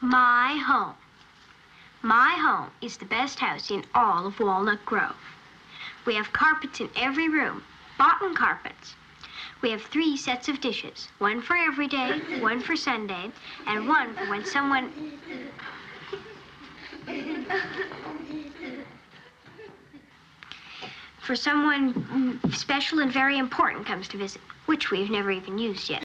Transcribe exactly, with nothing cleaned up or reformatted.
My home. My home is the best house in all of Walnut Grove. We have carpets in every room, boughten carpets. We have three sets of dishes, one for every day, one for Sunday, and one for when someone... for someone special and very important comes to visit, which we've never even used yet.